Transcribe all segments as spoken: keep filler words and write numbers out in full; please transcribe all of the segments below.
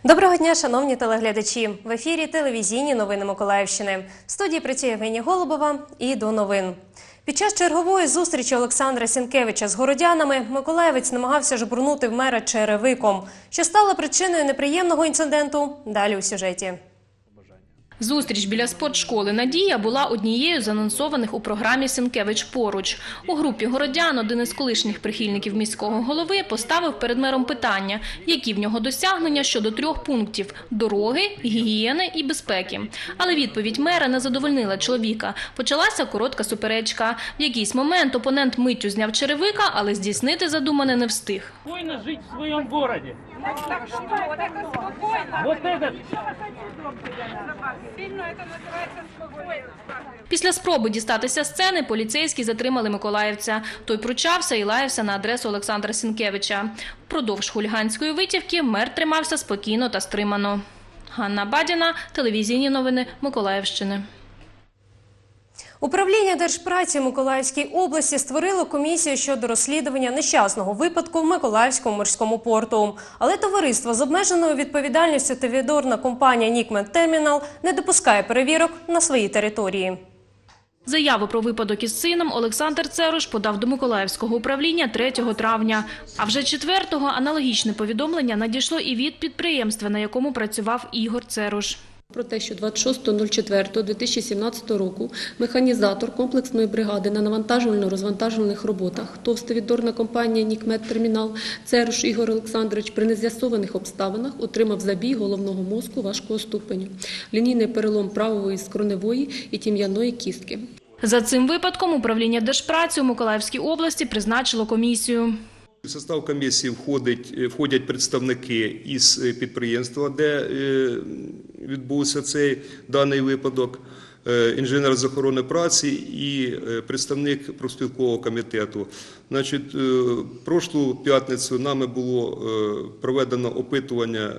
Доброго дня, шановні телеглядачі! В ефірі телевізійні новини Миколаївщини. В студії працює Євгенія Голубова і до новин. Під час чергової зустрічі Олександра Сінкевича з городянами миколаївець намагався жбурнути в мера черевиком. Що стало причиною неприємного інциденту? Далі у сюжеті. Зустріч біля спортшколи «Надія» була однією з анонсованих у програмі «Сінкевич поруч». У групі городян один із колишніх прихильників міського голови поставив перед мером питання, які в нього досягнення щодо трьох пунктів – дороги, гігієни і безпеки. Але відповідь мера не задовольнила чоловіка. Почалася коротка суперечка. В якийсь момент опонент миттю зняв черевика, але здійснити задумане не встиг. Спокойно жить в своем городе. Так что, это спокойно. Вот этот. Сильно это называется спокойно. Після спроби дістатися сцени поліцейські затримали миколаївця. Той пручався і лаявся на адресу Олександра Сінкевича. Впродовж хуліганської витівки мер тримався спокійно та стримано. Ганна Бадіна, телевізійні новини Миколаївщини. Управління Держпраці Миколаївській області створило комісію щодо розслідування нещасного випадку в Миколаївському морському порту. Але товариство з обмеженою відповідальністю та відорна компанія «Нікмет Термінал» не допускає перевірок на своїй території. Заяву про випадок із сином Олександр Церуш подав до Миколаївського управління третього травня. А вже четвертого аналогічне повідомлення надійшло і від підприємства, на якому працював Ігор Церуш. Про те, що двадцять шостого четвертого дві тисячі сімнадцятого року механізатор комплексної бригади на навантажувально-розвантажувальних роботах товстовідорна компанія «Нікмет Термінал» Церуш Ігор Олександрович при нез'ясованих обставинах отримав забій головного мозку важкого ступеню, лінійний перелом правої скроневої і тім'яної кістки. За цим випадком управління Держпраці у Миколаївській області призначило комісію. В состав комісії входять, входять представники із підприємства, де відбувся цей даний випадок, інженер з охорони праці і представник профспілкового комітету. Значить, прошлу п'ятницю нами було проведено опитування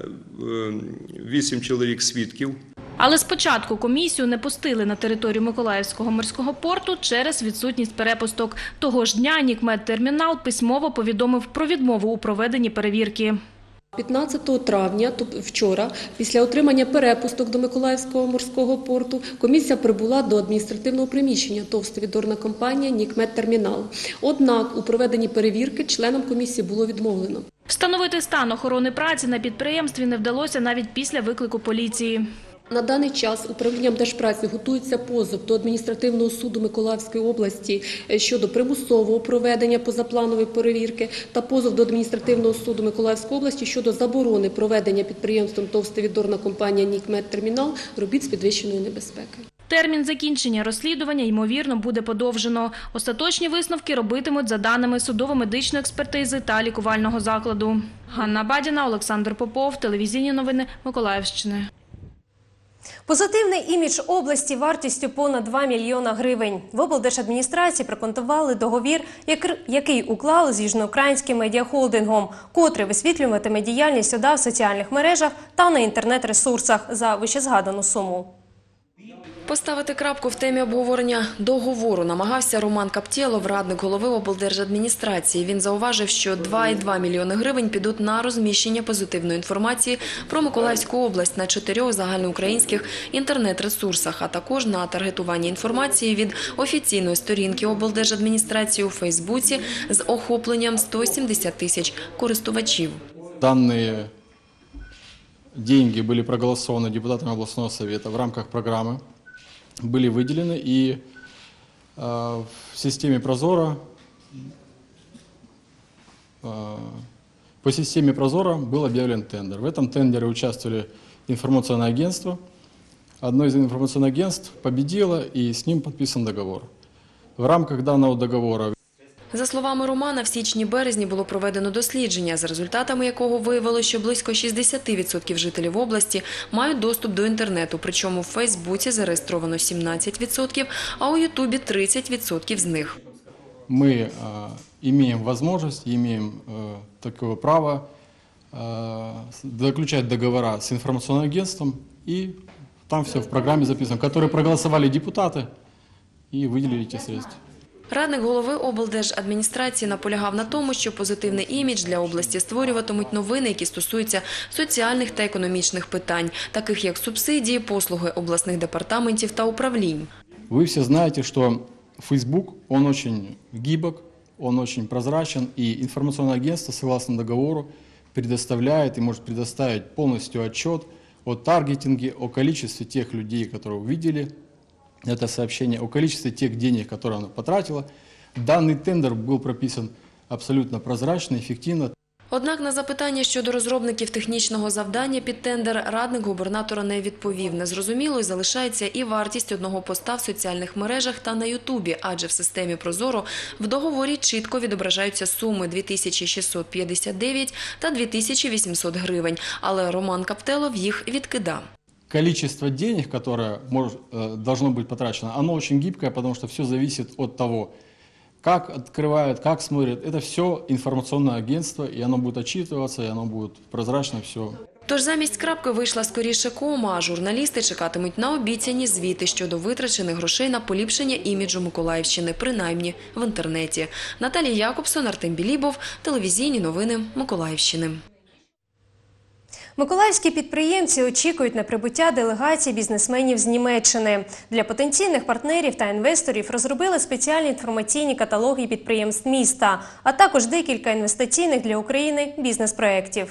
вісім чоловік свідків. Але спочатку комісію не пустили на територію Миколаївського морського порту через відсутність перепусток. Того ж дня «Нікмет Термінал» письмово повідомив про відмову у проведенні перевірки. п'ятнадцятого травня, тобто вчора, після отримання перепусток до Миколаївського морського порту, комісія прибула до адміністративного приміщення товстовідорна компанія «Нікмет Термінал». Однак у проведенні перевірки членам комісії було відмовлено. Встановити стан охорони праці на підприємстві не вдалося навіть після виклику поліції. На даний час управлінням Держпраці готується позов до адміністративного суду Миколаївської області щодо примусового проведення позапланової перевірки та позов до адміністративного суду Миколаївської області щодо заборони проведення підприємством товстовідорна компанія «Нікмет Термінал» робіт з підвищеної небезпеки. Термін закінчення розслідування, ймовірно, буде подовжено. Остаточні висновки робитимуть за даними судово-медичної експертизи та лікувального закладу. Ганна Бадіна, Олександр Попов, телевізійні новини Миколаївщини. Позитивний імідж області вартістю понад два мільйона гривень. В облдержадміністрації прокоментували договір, який уклали з Южноукраїнським медіахолдингом, котрий висвітлюватиме діяльність ОДА в соціальних мережах та на інтернет-ресурсах за вищезгадану суму. Поставити крапку в темі обговорення договору намагався Роман Каптєлов, радник голови облдержадміністрації. Він зауважив, що два цілих дві мільйони гривень підуть на розміщення позитивної інформації про Миколаївську область на чотирьох загальноукраїнських інтернет-ресурсах, а також на таргетування інформації від офіційної сторінки облдержадміністрації у Фейсбуці з охопленням сто сімдесят тисяч користувачів. Дані деньги були проголосовані депутатами обласного совета в рамках програми. Были выделены, и э, в системе Прозора, э, по системе Прозора был объявлен тендер. В этом тендере участвовали информационное агентство. Одно из информационных агентств победило, и с ним подписан договор. В рамках данного договора... За словами Романа, в січні-березні було проведено дослідження, за результатами якого виявилося, що близько шістдесят відсотків жителів області мають доступ до інтернету, причому в Фейсбуці зареєстровано сімнадцять відсотків, а у Ютубі тридцять відсотків з них. Ми э, имеем возможность, имеем э, такое право э, заключать договора с информационным агентством, и там все в программе записано, которые проголосовали депутаты и выделили эти средства. Радник голови облдержадміністрації наполягав на тому, що позитивний імідж для області створюватимуть новини, які стосуються соціальних та економічних питань, таких як субсидії, послуги обласних департаментів та управлінь. Вы все знаете, что Facebook, он очень гибок, он очень прозрачен, и информационное агентство, согласно договору, предоставляет и может предоставить полностью отчет о таргетинге, о количестве тех людей, которые увидели это сообщение, о количестве тех денег, которые она потратила. Данный тендер был прописан абсолютно прозрачно, эффективно. Однак на запитання щодо розробників технічного завдання під тендер радник губернатора не відповів. Незрозумілою залишається і вартість одного поста в соціальних мережах та на Ютубі, адже в системі «Прозоро» в договорі чітко відображаються суми дві тисячі шістсот п'ятдесят дев'ять та дві тисячі вісімсот гривень, але Роман Каптєлов їх відкидав. Количество денег, которое может, должно быть потрачено, оно очень гибкое, потому что все зависит от того, как открывают, как смотрят. Это все информационное агентство, и оно будет отчитываться, и оно будет прозрачно все. Тож замість крапки вийшла скоріше кома, а журналісти чекатимуть на обіцяні звіти щодо витрачених грошей на поліпшення іміджу Миколаївщини, принаймні в інтернеті. Наталія Якобсон, Артем Білібов, телевізійні новини Миколаївщини. Миколаївські підприємці очікують на прибуття делегацій бізнесменів з Німеччини. Для потенційних партнерів та інвесторів розробили спеціальні інформаційні каталоги підприємств міста, а також декілька інвестиційних для України бізнес-проєктів.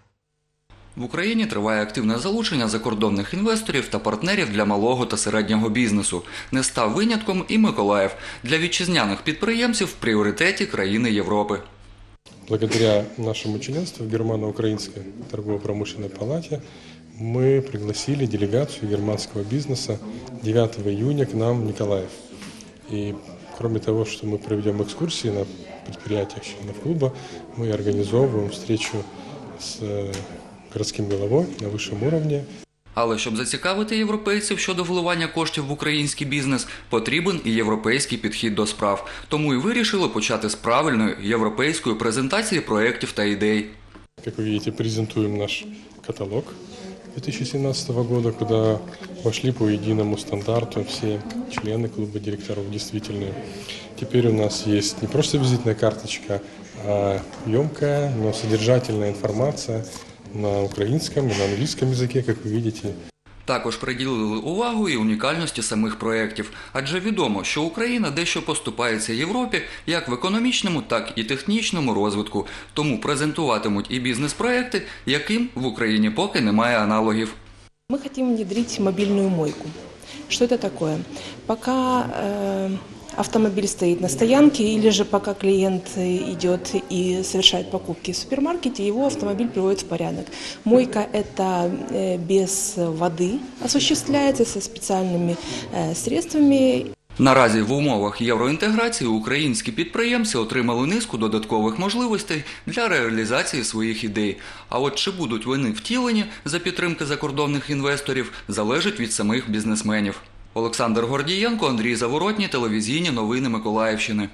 В Україні триває активне залучення закордонних інвесторів та партнерів для малого та середнього бізнесу. Не став винятком і Миколаїв. Для вітчизняних підприємців в пріоритеті країни Європи. Благодаря нашему членству в Германо-Украинской торгово-промышленной палате мы пригласили делегацию германского бизнеса девятого июня к нам в Николаев. И кроме того, что мы проведем экскурсии на предприятиях членов клуба, мы организовываем встречу с городским головой на высшем уровне. Але щоб зацікавити європейців щодо вливання коштів в український бізнес, потрібен і європейський підхід до справ. Тому і вирішили почати з правильної європейської презентації проєктів та ідей. Как вы видите, презентуем наш каталог две тысячи семнадцатого года, куда вошли по единому стандарту все члены клуба директоров действительные. Теперь у нас есть не просто визитная карточка, а емкая, но содержательная информация на українському і на англійському язикі, як ви бачите. Також приділили увагу і унікальності самих проєктів. Адже відомо, що Україна дещо поступається Європі як в економічному, так і технічному розвитку. Тому презентуватимуть і бізнес-проєкти, яким в Україні поки немає аналогів. Ми хочемо внедрити мобільну мойку. Що це таке? Поки э, автомобиль стоит на стоянке или же пока клиент идет и совершает покупки в супермаркете, его автомобиль приводит в порядок. Мойка – это без воды осуществляется, со специальными средствами. Наразі в умовах євроінтеграції українські підприємці отримали низку додаткових можливостей для реалізації своїх ідей. А от чи будуть вони втілені за підтримки закордонних інвесторів, залежить від самих бізнесменів. Олександр Гордієнко, Андрій Заворотній, телевізійні новини Миколаївщини.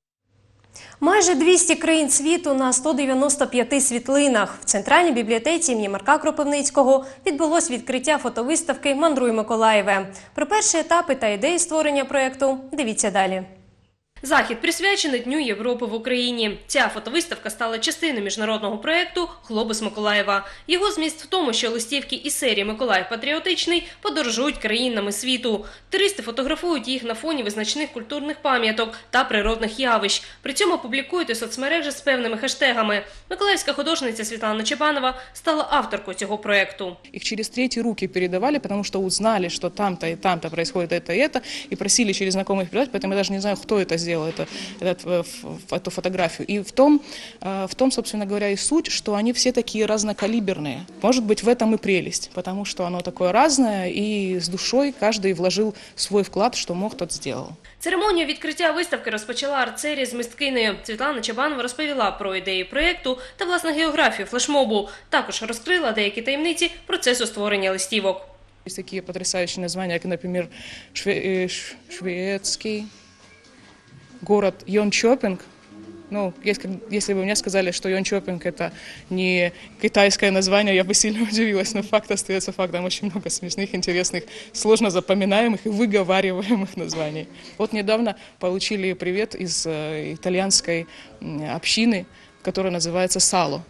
Майже двісті країн світу на сто дев'яносто п'яти світлинах. В Центральній бібліотеці імені Марка Кропивницького відбулось відкриття фотовиставки «Мандруй Миколаєве». Про перші етапи та ідеї створення проєкту дивіться далі. Захід присвячений Дню Європи в Україні. Ця фотовиставка стала частиною міжнародного проєкту «Глобус Миколаєва». Його зміст в тому, що листівки із серії «Миколаїв патріотичний» подорожують країнами світу. Туристи фотографують їх на фоні визначних культурних пам'яток та природних явищ. При цьому публікують у соцмережі з певними хештегами. Миколаївська художниця Світлана Чебанова стала авторкою цього проєкту. Їх через треті руки передавали, тому що узнали, що там-то і там-то происходит это и это, і просили через знайомих передати, поэтому я даже не знаю, хто це зробив. Это, это, эту фотографию. И в том, в том, собственно говоря, и суть, что они все такие разнокалиберные. Может быть, в этом и прелесть, потому что оно такое разное, и с душой каждый вложил свой вклад, что мог, тот сделал. Церемонію відкриття виставки розпочала арт-серія з мисткинею. Світлана Чебанова розповіла про ідеї проєкту та, власне, географію флешмобу. Також розкрила деякі таємниці процесу створення листівок. Есть такие потрясающие названия, как, например, шве- шведский город Йончопинг, Ну, если, если бы мне сказали, что Йончопинг – это не китайское название, я бы сильно удивилась, но факт остается фактом. Очень много смешных, интересных, сложно запоминаемых и выговариваемых названий. Вот недавно получили привет из э, итальянской э, общины, которая называется «Сало».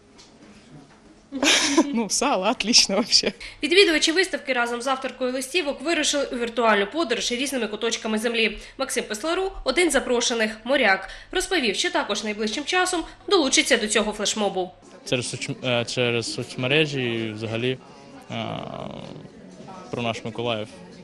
Ну, сало, отлично вообще. Відвідувачі виставки разом з авторкою листівок вирушили у віртуальну подорож різними куточками землі. Максим Песлару, один з запрошених, моряк, розповів, що також найближчим часом долучиться до цього флешмобу. Через, соц... через соцмережі і взагалі про наш Миколаїв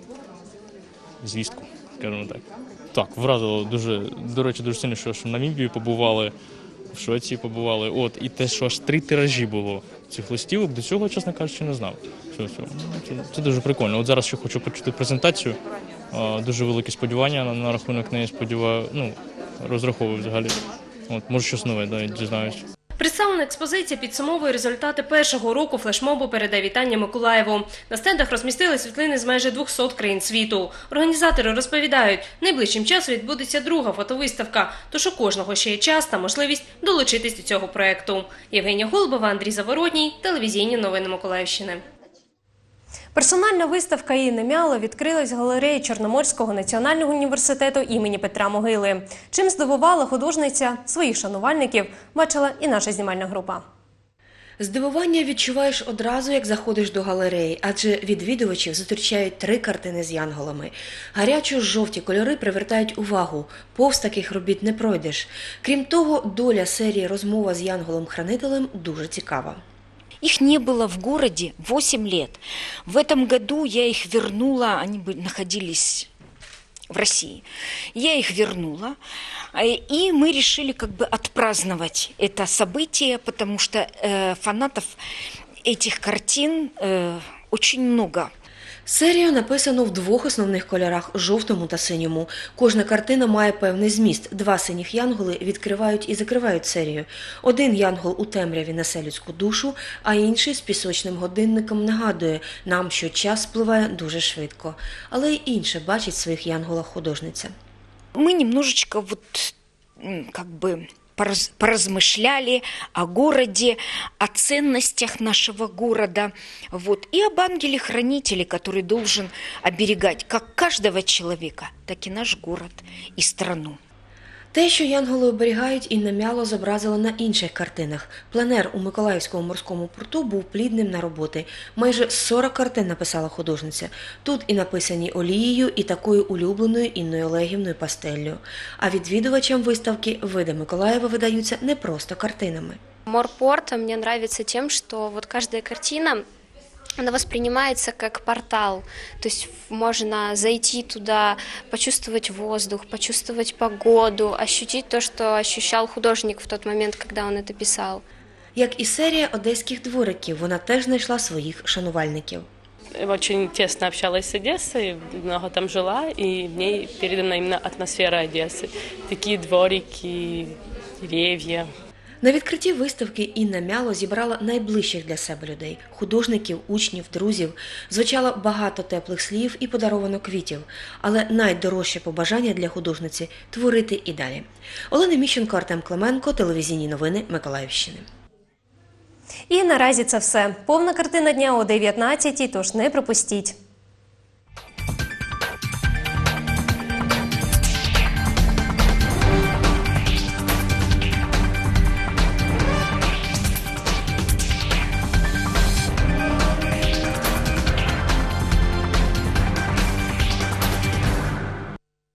звістку, скажімо так. Так, вразило дуже, до речі, дуже сильно, що в Намібії побували, в Швеції побували. От, і те, що аж три тиражі було цих листівок, до цього, чесно кажучи, не знав. Це, це, це дуже прикольно. От зараз ще хочу почути презентацію. Дуже великі сподівання на, на рахунок неї, сподіваю, ну, розраховую взагалі. От, може, щось нове, навіть дізнаюсь. Представлена експозиція підсумовує результати першого року флешмобу «Передай вітання Миколаєву». На стендах розмістили світлини з майже двохсот країн світу. Організатори розповідають, найближчим часом відбудеться друга фотовиставка, тож у кожного ще є час та можливість долучитись до цього проєкту. Євгенія Голубова, Андрій Заворотній, телевізійні новини Миколаївщини. Персональна виставка Інни Мяло відкрилась в галереї Чорноморського національного університету імені Петра Могили. Чим здивувала художниця своїх шанувальників, бачила і наша знімальна група. Здивування відчуваєш одразу, як заходиш до галереї, адже відвідувачів зустрічають три картини з янголами. Гарячо-жовті кольори привертають увагу, повз таких робіт не пройдеш. Крім того, доля серії «Розмова з янголом-хранителем» дуже цікава. Их не было в городе восемь лет. В этом году я их вернула, они находились в России. Я их вернула, и мы решили как бы отпраздновать это событие, потому что э, фанатов этих картин э, очень много. Серію написано в двох основних кольорах – жовтому та синьому. Кожна картина має певний зміст. Два синіх янголи відкривають і закривають серію. Один янгол у темряві несе людську душу, а інший з пісочним годинником нагадує нам, що час спливає дуже швидко. Але й інше бачить в своїх янголах художниця. Мы немножечко вот как бы поразмышляли о городе, о ценностях нашего города, вот, и об ангеле-хранителе, который должен оберегать как каждого человека, так и наш город и страну. Те, що янголи оберігають, Інна Мяло зобразила на інших картинах. Пленер у Миколаївському морському порту був плідним на роботи. Майже сорок картин написала художниця. Тут і написані олією, і такою улюбленою Інною Олегівною пастеллю. А відвідувачам виставки види Миколаєва видаються не просто картинами. Морпорт мне нравится тем, что вот каждая картина, она воспринимается как портал, то есть можно зайти туда, почувствовать воздух, почувствовать погоду, ощутить то, что ощущал художник в тот момент, когда он это писал. Як і серія одеських двориків, вона теж знайшла своїх шанувальників. Очень тесно общалась с Одессой, много там жила, и мне передана именно атмосфера Одессы. Такие дворики, деревья. На відкритті виставки Інна Мяло зібрала найближчих для себе людей – художників, учнів, друзів. Звучало багато теплих слів і подаровано квітів. Але найдорожче побажання для художниці – творити і далі. Олена Міщенко, Артем Клименко, телевізійні новини Миколаївщини. І наразі це все. Повна картина дня о дев'ятнадцятій, тож не пропустіть.